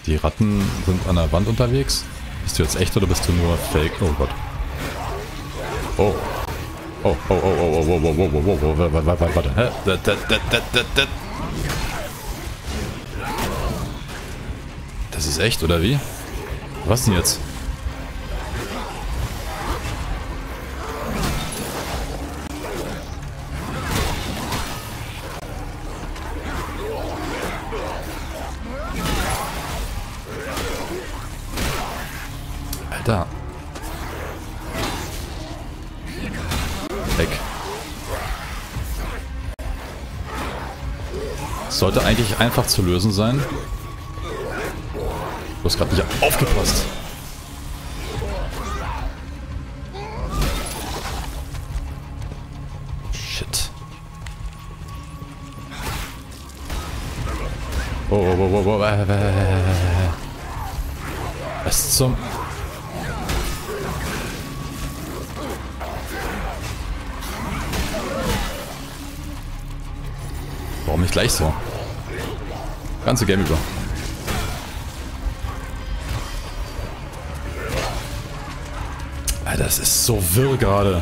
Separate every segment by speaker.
Speaker 1: Die Ratten sind an der Wand unterwegs. Bist du jetzt echt oder bist du nur Fake? Oh Gott. Oh. Oh, oh, oh, oh, oh, oh, oh, oh, oh, oh, oh, warte. Hä? Das ist echt, oder wie? Was denn jetzt? Alter. Weg. Sollte eigentlich einfach zu lösen sein. Du hast gerade nicht aufgepasst. Shit. Oh, oh, oh, oh, oh. Was zum... Warum nicht gleich so? Ganze Game über. Alter, das ist so wirr gerade.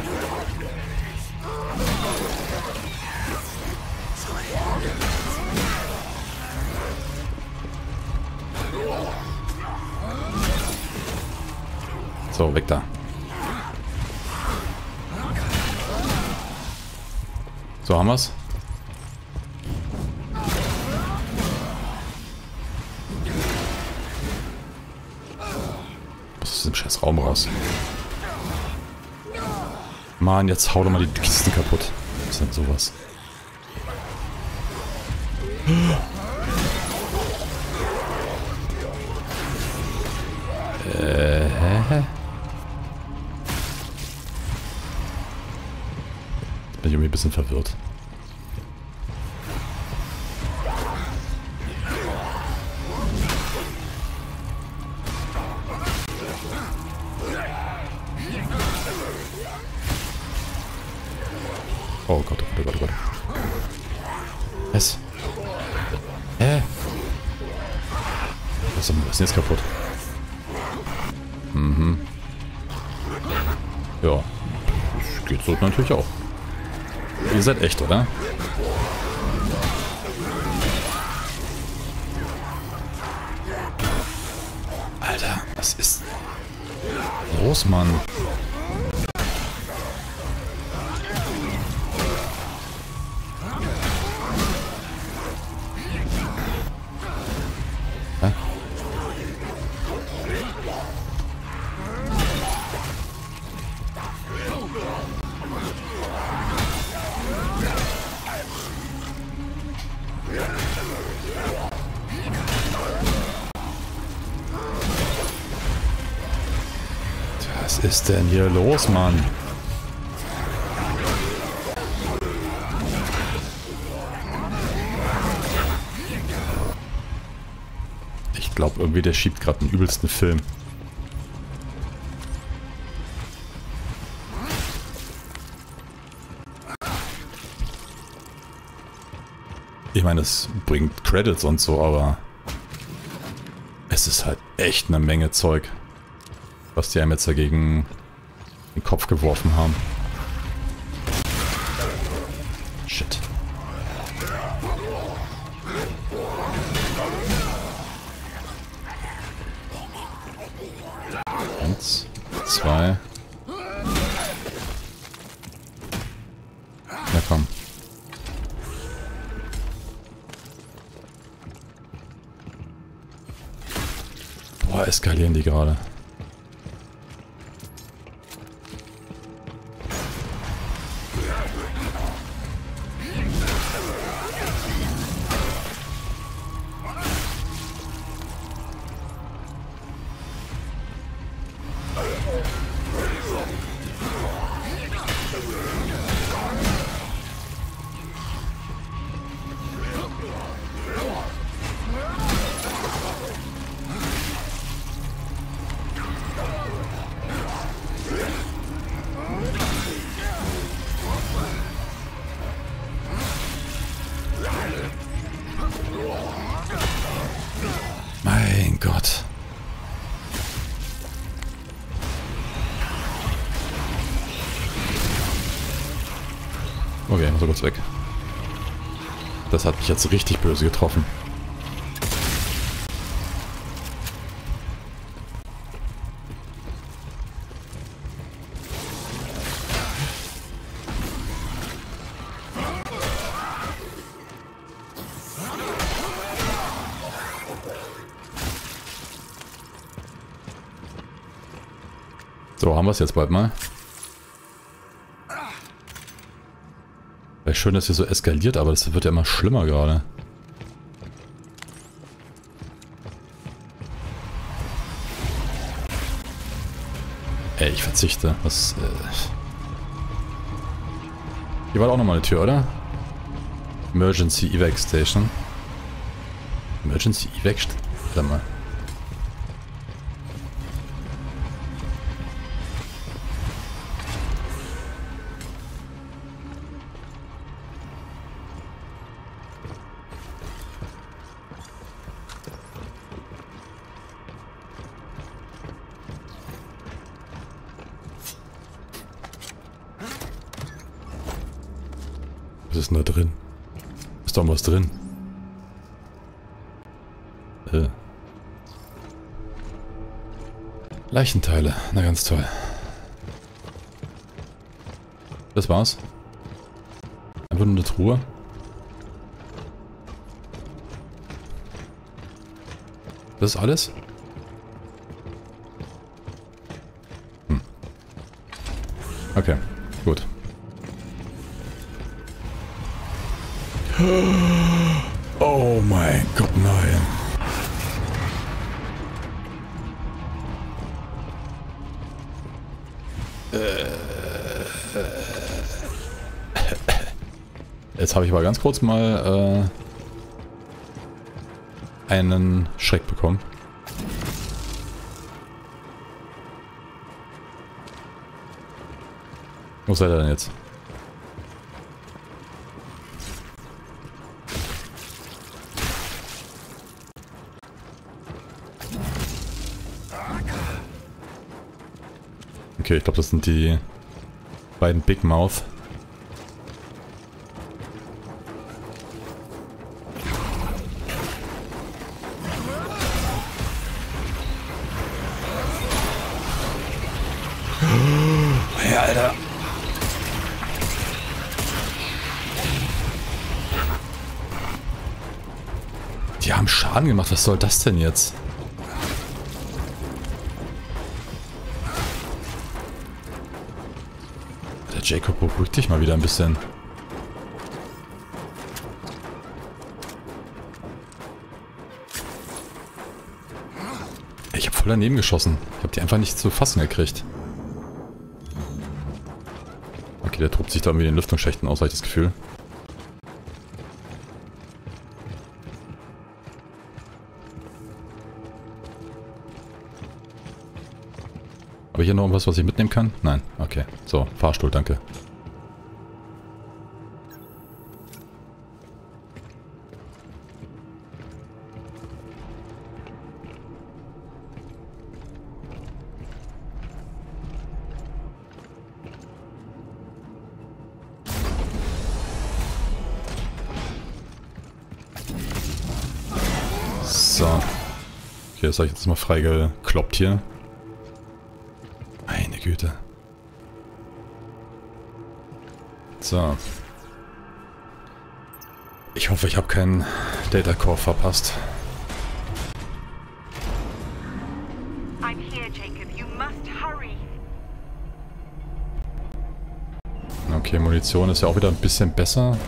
Speaker 1: So, weg da. So, haben wir's. Aus dem scheiß Raum raus. Mann, jetzt hau doch mal die Kisten kaputt. Was ist denn sowas? Hä? Jetzt bin ich irgendwie ein bisschen verwirrt. Oh Gott, oh Gott, oh Gott. Was? Hä? Was ist denn jetzt kaputt? Mhm. Ja. Das geht so natürlich auch. Ihr seid echt, oder? Alter, was ist los, Mann? Was ist denn hier los, Mann? Ich glaube irgendwie, der schiebt gerade den übelsten Film. Ich meine, es bringt Credits und so, aber es ist halt echt eine Menge Zeug, was die einem jetzt dagegen den Kopf geworfen haben. Shit. Eins, zwei. Na komm. Boah, eskalieren die gerade. mal so kurz weg. Das hat mich jetzt richtig böse getroffen. So, haben wir es jetzt bald mal. Wäre schön, dass hier so eskaliert, aber das wird ja immer schlimmer gerade. Ey, ich verzichte. Was, Hier war auch nochmal eine Tür, oder? Emergency Evac Station. Emergency Evac Station? Warte mal. Was ist denn da drin? Ist doch was drin. Leichenteile. Na ganz toll. Das war's. Einfach nur eine Truhe. Das ist alles? Okay, gut. Oh mein Gott, nein. Jetzt habe ich aber ganz kurz mal einen Schreck bekommen. Wo seid ihr denn jetzt? Okay, ich glaube, das sind die beiden Big Mouth. Ja, Alter. Die haben Schaden gemacht. Was soll das denn jetzt? Der Jacob, beruhig dich mal wieder ein bisschen. Ich habe voll daneben geschossen. Ich habe die einfach nicht zu fassen gekriegt. Okay, der tobt sich da irgendwie in den Lüftungsschächten aus, habe ich das Gefühl. Habe ich hier noch irgendwas, was ich mitnehmen kann? Nein. Okay. So, Fahrstuhl, danke. So. Okay, das habe ich jetzt mal freigekloppt hier. Meine Güte. So. Ich hoffe, ich habe keinen Data Core verpasst.
Speaker 2: I'm here, Jacob. You must hurry.
Speaker 1: Okay, Munition ist ja auch wieder ein bisschen besser.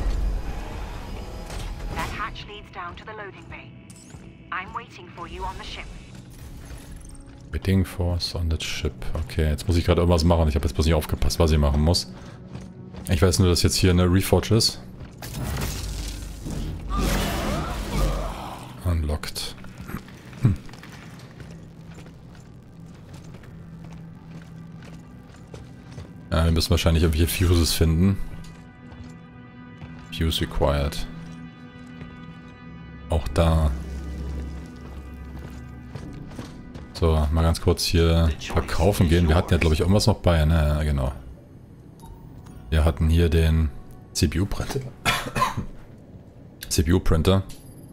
Speaker 2: That hatch leads down to the loading bay. I'm waiting for you on the ship.
Speaker 1: Bidding Force on the ship. Okay, jetzt muss ich gerade irgendwas machen. Ich habe jetzt bloß nicht aufgepasst, was ich machen muss. Ich weiß nur, dass jetzt hier eine Reforge ist. Unlocked. Ja, wir müssen wahrscheinlich irgendwelche Fuses finden. Fuse required. Auch da. So, mal ganz kurz hier verkaufen gehen. Wir hatten ja, glaube ich, irgendwas noch bei, ne? Ja, genau. Wir hatten hier den CPU-Printer. CPU-Printer.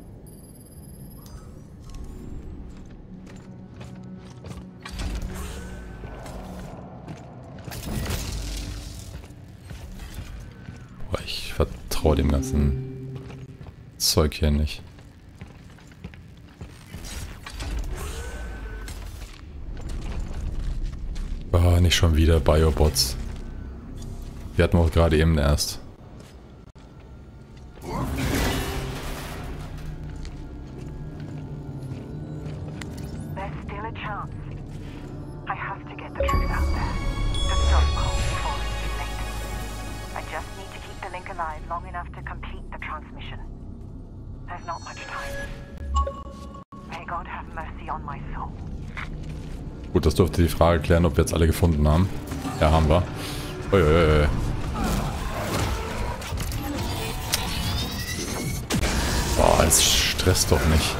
Speaker 1: Boah, ich vertraue dem ganzen Zeug hier nicht. Oh, nicht schon wieder Biobots. Wir hatten auch gerade eben erst.
Speaker 2: There's still a chance. I have to get the truth out there. To stop Cole before it's too late. I just need to keep the link alive long enough to complete the transmission. There's not much time. May God have mercy on my soul.
Speaker 1: Gut, das dürfte die Frage klären, ob wir jetzt alle gefunden haben. Ja, haben wir. Uiuiui. Boah, es stresst doch nicht.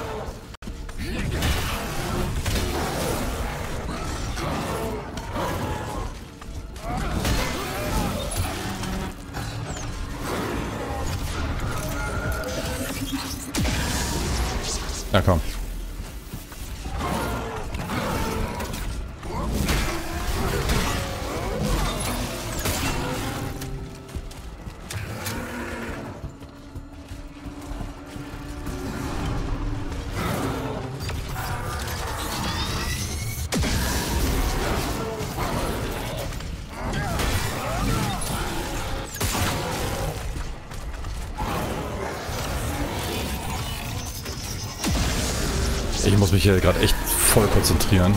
Speaker 1: Ja, komm. Ich muss mich hier gerade echt voll konzentrieren.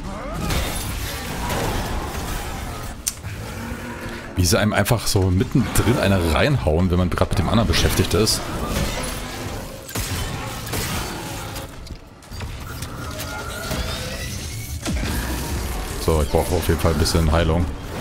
Speaker 1: Wie sie einem einfach so mittendrin eine reinhauen, wenn man gerade mit dem anderen beschäftigt ist. So, ich brauche auf jeden Fall ein bisschen Heilung.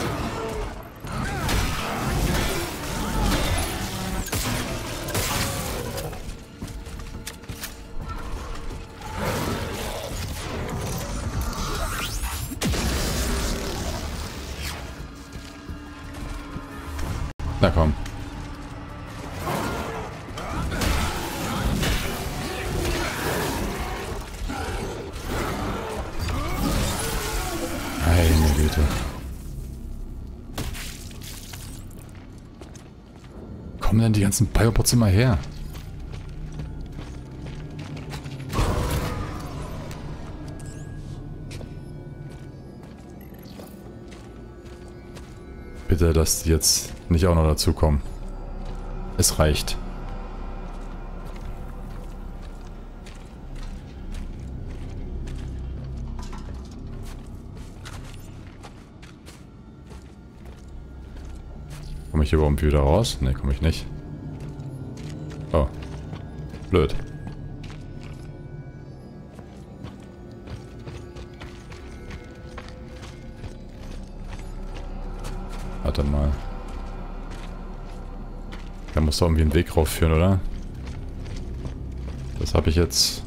Speaker 1: Na komm. Meine Güte. Wo kommen denn die ganzen Biobots immer her? Bitte, dass die jetzt nicht auch noch dazu kommen. Es reicht. Komme ich hier überhaupt wieder raus? Ne, komme ich nicht. Oh. Blöd. Warte mal. Da muss doch irgendwie ein Weg raufführen, oder? Das habe ich jetzt...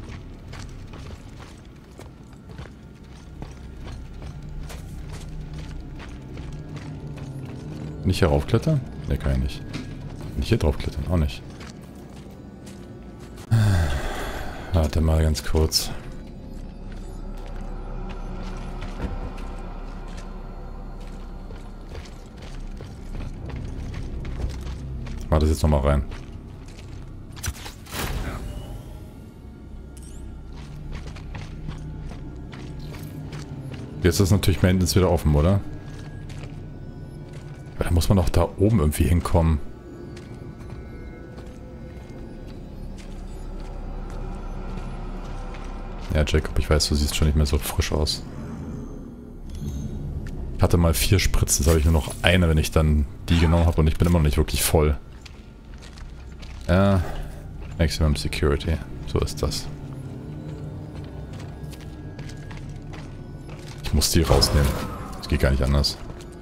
Speaker 1: Nicht hier raufklettern? Ne, kann ich nicht. Nicht hier draufklettern, auch nicht. Warte mal ganz kurz. Ich mach das jetzt nochmal rein. Jetzt ist natürlich Maintenance wieder offen, oder? Da muss man doch da oben irgendwie hinkommen. Ja, Jacob, ich weiß, du siehst schon nicht mehr so frisch aus. Ich hatte mal 4 Spritzen, jetzt habe ich nur noch eine, wenn ich dann die genommen habe und ich bin immer noch nicht wirklich voll. Ja, Maximum Security. So ist das. Ich muss die rausnehmen. Das geht gar nicht anders.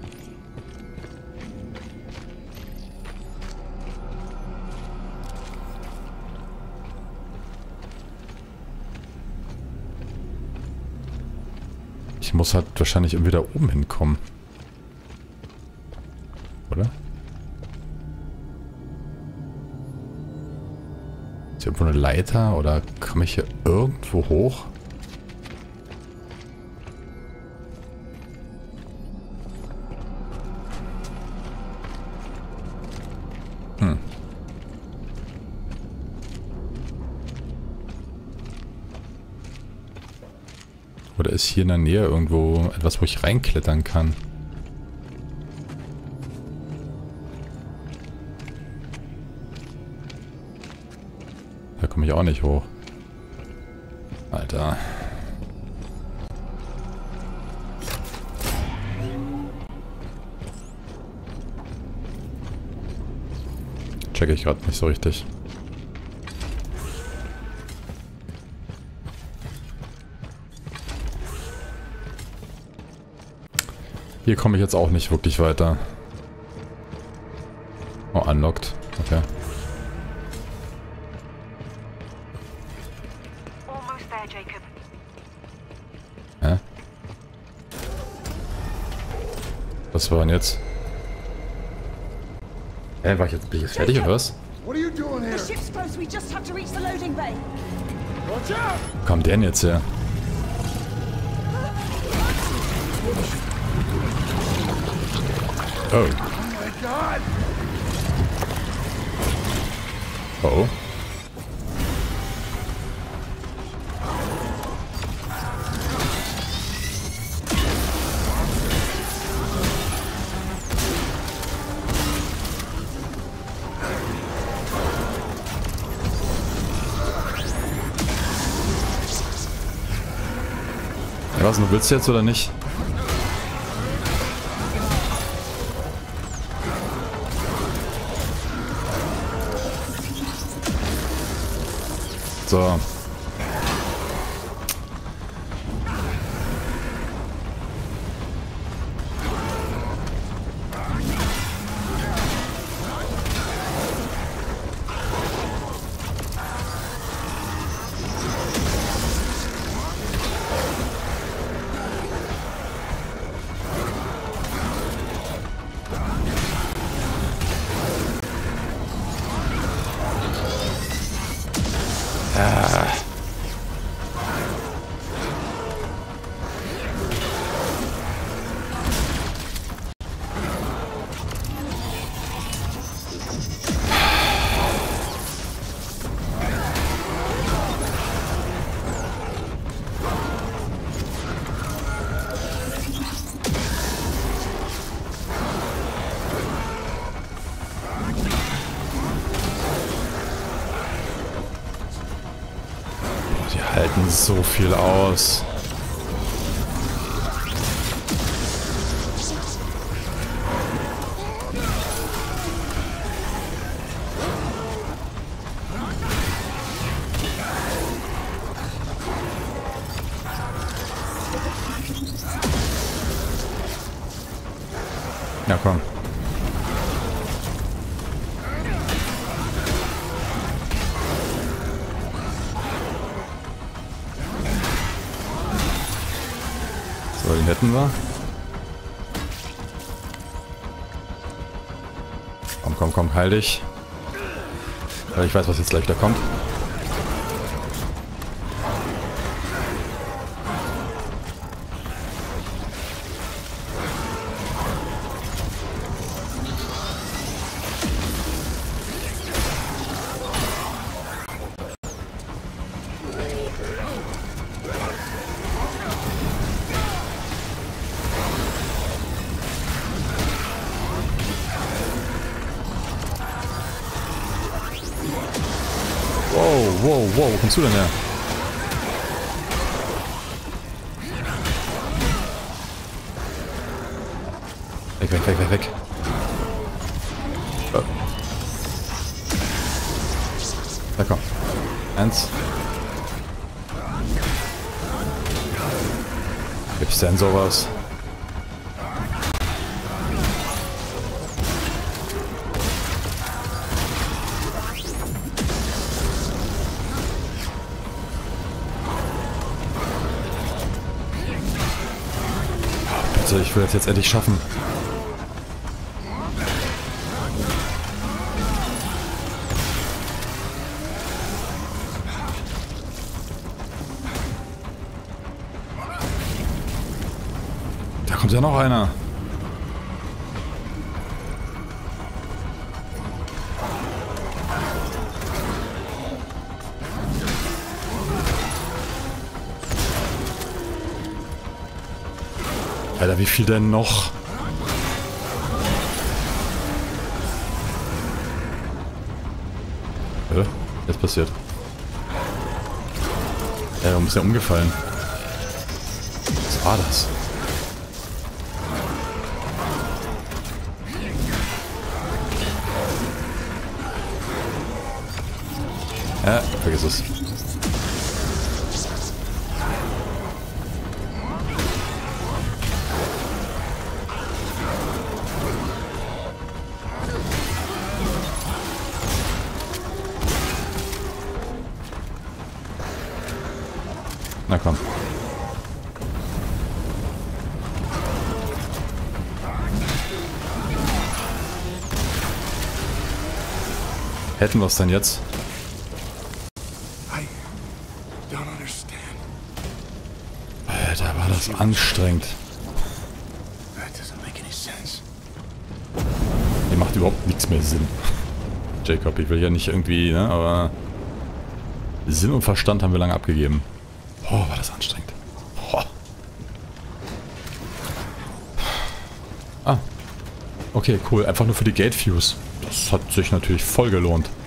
Speaker 1: Ich muss halt wahrscheinlich irgendwie da oben hinkommen. Oder? Ist hier irgendwo eine Leiter oder komme ich hier irgendwo hoch? Oder ist hier in der Nähe irgendwo etwas, wo ich reinklettern kann? Da komme ich auch nicht hoch. Alter. Checke ich gerade nicht so richtig. Hier komme ich jetzt auch nicht wirklich weiter. Oh, unlocked. Okay.
Speaker 2: Almost there, Jacob.
Speaker 1: Hä? Was war denn jetzt? Hä, bin ich jetzt fertig oder was?
Speaker 3: What are you doing here?
Speaker 4: The ship's close. We just have to reach the loading bay.
Speaker 3: Watch out!
Speaker 1: Wo kommt der denn jetzt her? Oh.
Speaker 3: Oh my god!
Speaker 1: Oh. Ja, was, du willst jetzt oder nicht? So. Die halten so viel aus. Ja, komm. So, den hätten wir. Komm, komm, komm, heil dich. Weil ich weiß, was jetzt gleich da kommt. Wow, wow, wow, wo kommst du denn her? Weg, weg, weg, weg, weg. Oh. Da komm. Eins. Gibt's denn sowas? Bitte, ich will das jetzt endlich schaffen. kommt ja noch einer. Alter, wie viel denn noch? Was ist passiert? Warum ist der umgefallen? Was war das? Ja, vergiss es. Na komm. Hätten wir es denn jetzt?
Speaker 3: I don't understand.
Speaker 1: Alter, war das anstrengend.
Speaker 3: That doesn't make any sense.
Speaker 1: Hier macht überhaupt nichts mehr Sinn. Jacob, ich will ja nicht irgendwie, ne, aber Sinn und Verstand haben wir lange abgegeben. Oh, war das anstrengend. Oh. Ah. Okay, cool. Einfach nur für die Gate Fuse. Das hat sich natürlich voll gelohnt.